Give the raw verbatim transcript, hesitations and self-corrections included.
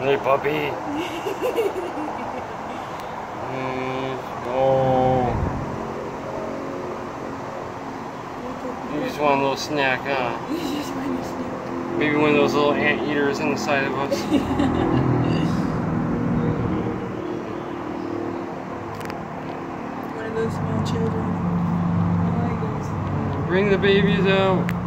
Hey, puppy. mm, oh. You just want a little snack, huh? Maybe one of those little anteaters on the side of us. One of those small children. I like those. Bring the babies out.